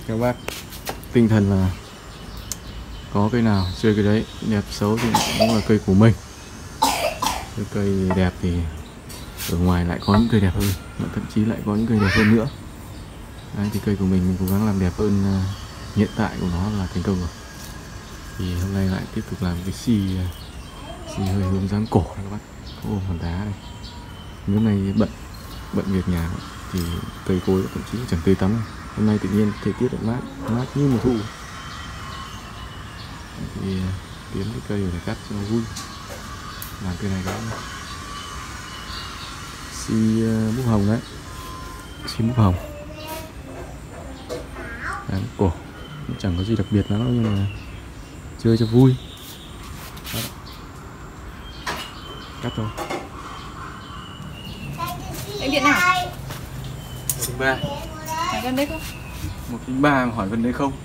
các bác tinh thần là có cây nào chơi cái đấy, đẹp xấu thì cũng là cây của mình. Cái cây đẹp thì ở ngoài lại có những cây đẹp hơn, thậm chí lại có những cây đẹp hơn nữa. Đấy, thì cây của mình cố gắng làm đẹp hơn hiện tại của nó là thành công rồi. Thì hôm nay lại tiếp tục làm cái xi hơi hướng dáng cổ này các bác, có ôm hòn đá này. Hôm nay bận việc nhà thì cây cối thậm chí chẳng tươi tắm. Hôm nay tự nhiên thời tiết lại mát như mùa thu. Thì kiếm cái cây để cắt cho nó vui, làm cây này đó xi múc hồng đấy, xi múc hồng dáng cổ, chẳng có gì đặc biệt lắm nhưng mà chơi cho vui. Đó. Cắt thôi. Anh điện nào? 103. Hỏi gần đây không? 103 mà hỏi gần đây không?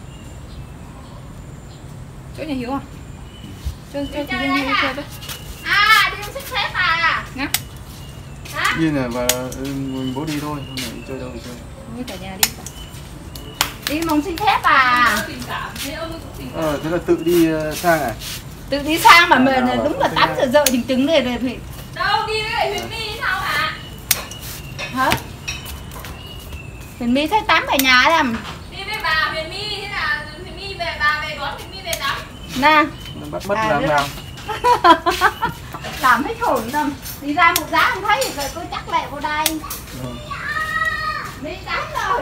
Chỗ nhà Hiếu à? Cho chị lên đi chơi đấy. À, đi xích xếp à? Ngã. Hả? Nhiên là và bố đi thôi, hôm nay đi chơi đâu thì chơi. Thôi cả nhà đi. Đi mong xin phép à? Thế là tự đi sang à? Tự đi sang mà mình đúng là 8 giờ rưỡi chừng chừng này rồi. Đâu đi với lại Huyền My sao hả? Hả? Huyền My thấy tắm ở nhà làm. Đi với bà Huyền My, thế là Huyền My về, bà về đón Huyền My về tắm. Nè. Nó bắt làm nào? Làm hết hồn tâm. Đi ra một giá không thấy rồi tôi chắc lại vô đây. Đi tắm rồi.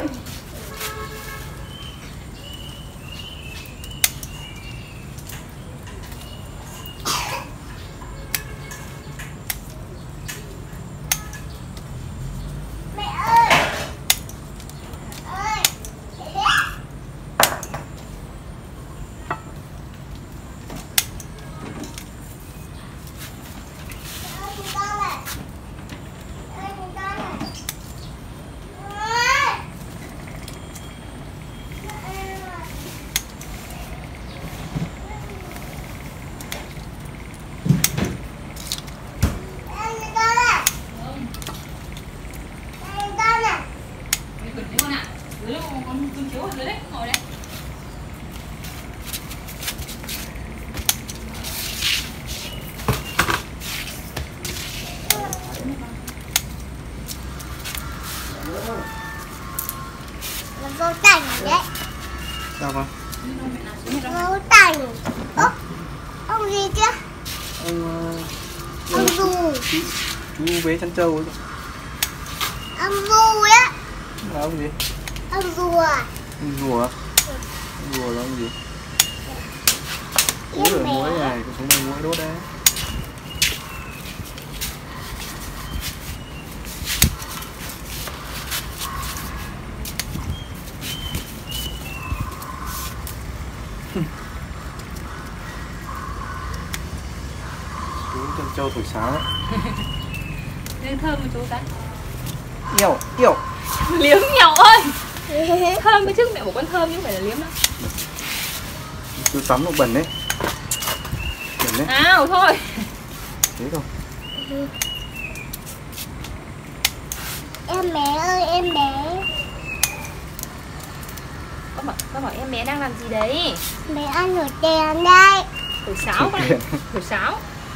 Vô tành đấy. Sao con? Vô tành. Ông gì chứ? Ông Du. Chú bé chăn trâu ấy. Ông Du á. Là ông gì? Ông rùa. Ông rùa. Ông rùa là ông gì? Ủa rồi muối này, có số này muối đốt đấy. Chú chân trâu thổi sáo đấy. Nên thơm một chú cái. Yêu. Liếm nhau ơi. Thơm cái chứ, mẹ bảo con thơm chứ không phải là liếm đâu. Chú tắm nó bẩn đấy. Bẩn đấy. Nào thôi. Thế thôi. Em bé ơi, em bé. Con bảo em bé đang làm gì đấy? Bé ăn nổi đèn đây. Thổi sáo con này. Thổi sáo.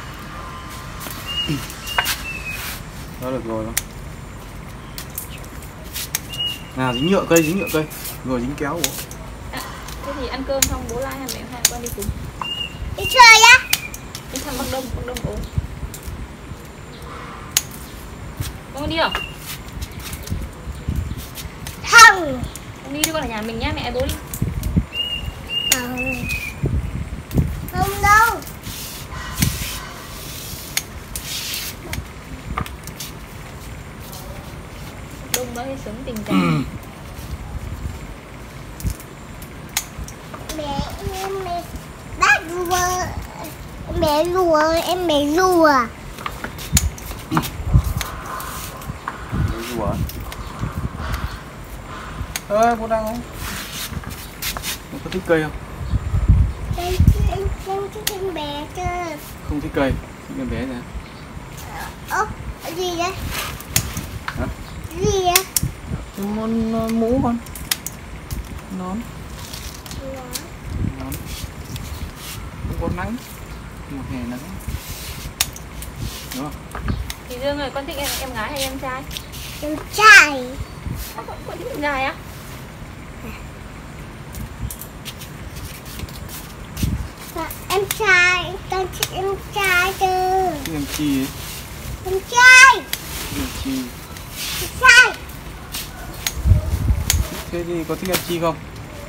Đó được rồi. Nào dính nhựa cây. Rồi dính kéo bố. Thế thì ăn cơm xong bố lai hay mẹ hai con đi cùng. Đi chơi á. Đi thăm bác Đông ốm. Con đi không? Không. Con đi con ở nhà mình nhá, mẹ bố đi. Không đâu. Đông mới sống tình cảm. Mẹ bác rùa. Bé rùa, em bé rùa. Rùa. Bố đang không? Bố có thích cây không? Em thích em bé cơ. Không thích cây, thích em bé nè. Gì đấy? Hả? Gì đấy? Món mũ con. Nón. Ngon. Không có nắng, mùa hè nắng, đúng không? Thì Dương ơi, con thích em gái hay em trai? Em trai. Con thích em trai á? Em trai, con thích em trai chứ. Thích em chi ấy? Em trai. Em chi? Em trai. Thế thì có thích em chi không?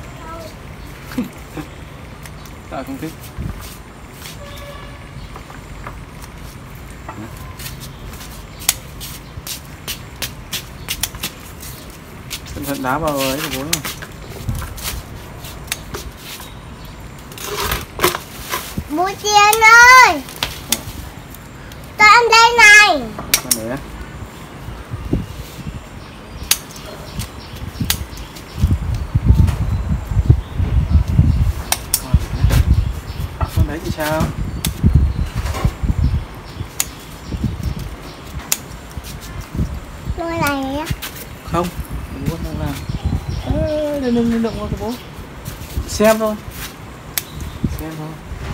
Tại không thích. Cẩn thận đá vào ấy của bố nhá. Bố Chiến ơi, con ăn đây này. Con đấy á. Con đấy thì sao? Nuôi này á. Không, bố không làm. Đừng động vào cái bố. Xem thôi. Xem thôi.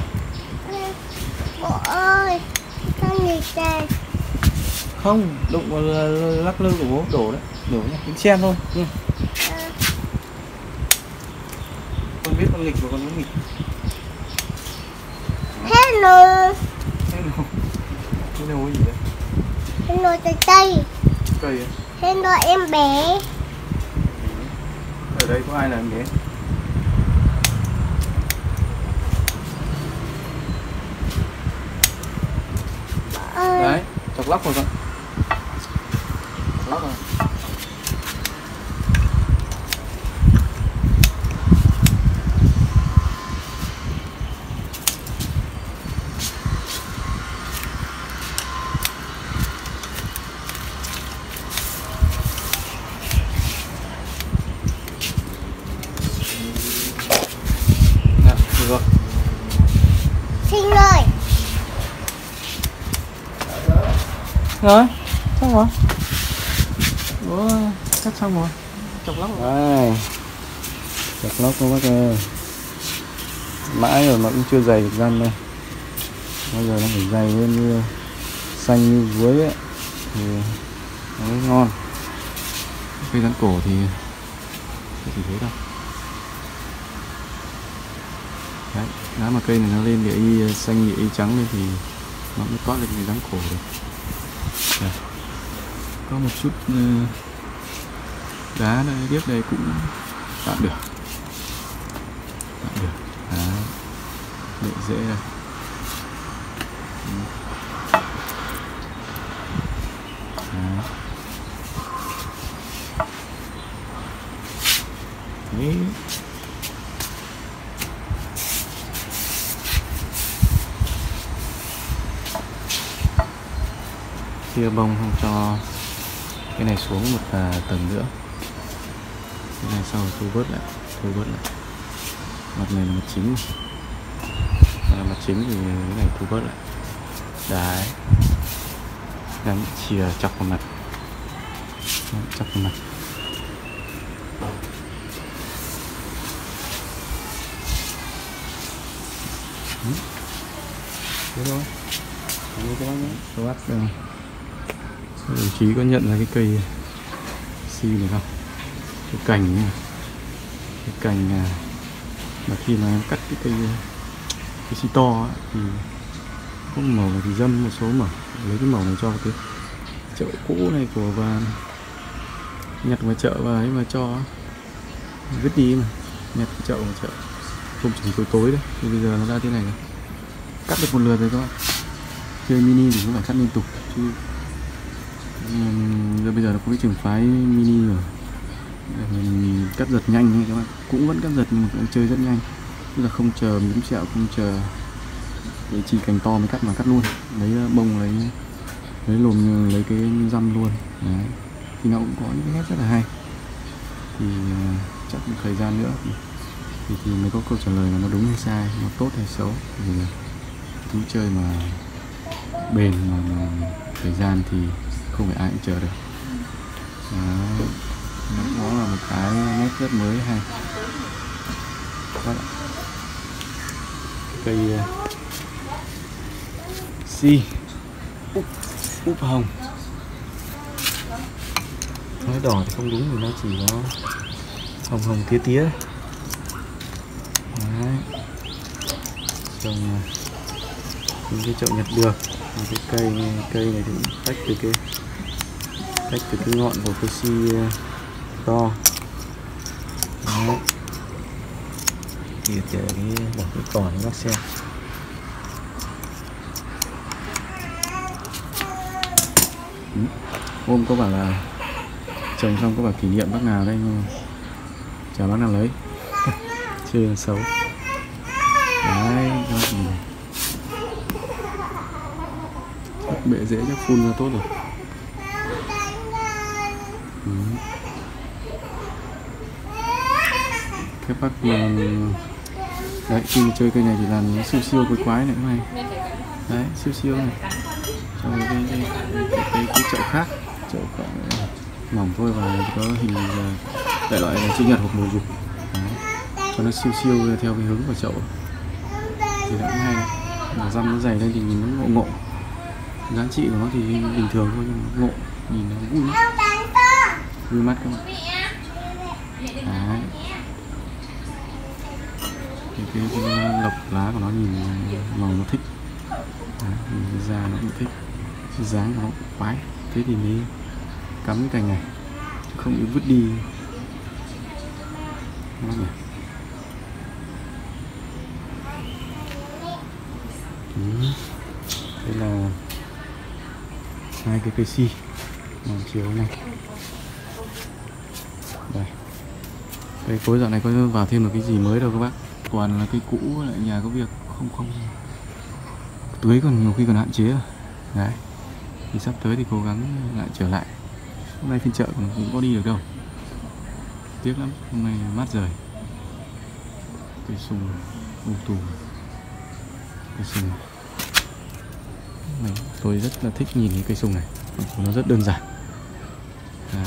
Bố ơi, con nghịch đây. Không, đụng vào lắc lư của bố, đổ đấy, đổ nhá, tính xem thôi. Con biết con nghịch và con không nghịch. Hello. Hello. Hello gì đấy? Hello trái cây. Cây à? Hello em bé. Ở đây có ai là em bé? Đấy, chọc lóc rồi con. Chọc lóc rồi. Dạ, được rồi. Xin ơi. Rồi, xong rồi. Ủa, cắt xong rồi. Chọc lóc rồi. Đây. Chọc lóc của bác ơi. Mãi rồi mà cũng chưa dày được răng đây. Bây giờ nó phải dày lên như xanh như muối ấy thì nó mới ngon. Cây rắn cổ thì chỉ thế đâu. Đấy, lá mà cây này nó lên địa y xanh địa y trắng lên thì nó mới toát lên cái rắn cổ được. Đây. Có một chút đá đây, biết đây cũng tạm được. Tạm được. Đó. Để dễ đây. Đó. Đấy. Chia bông không cho cái này xuống một tầng nữa. Cái này sau thu bớt lại, mặt này là mặt chính, mặt chính thì cái này thu bớt lại. Đấy, đang chìa chọc vào mặt, chọc vào mặt. Thế thôi. Như cái bác nhé, các bác đồng chí có nhận ra cái cây si này không? Cái cành này. Cái cành mà khi mà em cắt cái si to ấy, thì có màu này thì dâm một số màu, lấy cái màu này cho cái chậu cũ này của và nhặt ngoài chợ và ấy mà cho vứt đi mà, nhặt cái chậu ngoài chợ không chừng tối đấy. Thì bây giờ nó ra thế này rồi. Cắt được một lượt rồi các bạn. Chơi mini thì cũng phải cắt liên tục chứ bây giờ nó có cái trường phái mini rồi. Mình cắt giật nhanh thôi các bạn, cũng vẫn cắt giật nhưng mà cũng chơi rất nhanh, tức là không chờ miếng sẹo, không chờ để chỉ cành to mới cắt mà cắt luôn, lấy bông lấy lùm lấy cái răm luôn. Đấy. Thì nó cũng có những cái nét rất là hay. Thì chắc một thời gian nữa thì mới có câu trả lời là nó đúng hay sai, nó tốt hay xấu. Thì thú chơi mà bền mà thời gian thì không phải ai cũng chờ được. Đó là một cái nét rất mới hay. Các bạn. Cây si úp hồng. Nói đỏ thì không đúng, vì nó chỉ có hồng hồng tía tía. Đấy. Trồng những cái chậu nhặt được. Cái cây này thì tách từ cái ngọn của cây si to. Đấy. Thì để bỏ cái cỏ nó bác xem. Hôm có bảo là trồng xong có bảo kỷ niệm bác nào đây, nhưng chả bác nào lấy. Chơi là xấu. Đấy, bệ rễ chắc phun ra tốt rồi. Các bác mà đấy, khi mà chơi cây này thì làm nó siêu quái quái này các này. Đấy, siêu này. Trong cái chậu khác, chậu mỏng thôi và có hình đại loại là chữ nhật hoặc mùa dục. Cho nó siêu theo cái hướng của chậu thì đã hay này. Mà răm nó dày lên thì nhìn nó ngộ. Giá trị của nó thì bình thường thôi, nhưng mà ngộ nhìn nó vui mắt các bạn. Đấy. Cái lộc lá của nó nhìn màu nó thích. Đấy, nhìn da nó cũng thích, cái dáng của nó cũng khoái. Thế thì mới cắm cái cành này, chứ không bị vứt đi. Đó nhỉ. Đây là hai cái cây si màu chiều này. Đây. Cây cối dạo này có vào thêm được cái gì mới đâu các bác. Toàn là cây cũ, lại nhà có việc không tưới còn nhiều khi còn hạn chế rồi. Đấy. Thì sắp tới thì cố gắng lại trở lại. Hôm nay phiên chợ cũng có đi được đâu. Tiếc lắm, hôm nay mát rời. Cây sung tùm. Cây sung này, tôi rất là thích nhìn cái cây sung này. Nó rất đơn giản. Đấy.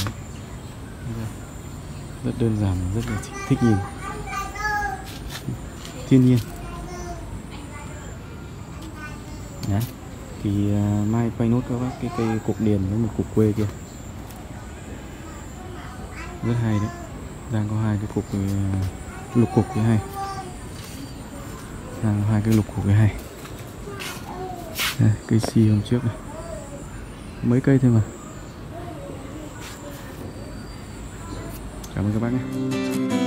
Rất đơn giản, rất là thích nhìn. Thiên nhiên. Đấy. Thì mai quay nốt các bác cái cây cục điền với một cục quê kia. Rất hay đấy. Đang có hai cái cục lục cục cái hay. Đang có hai cái lục cục cái hay. Đây, cây si hôm trước này. Mấy cây thôi mà. Cảm ơn các bác nhé.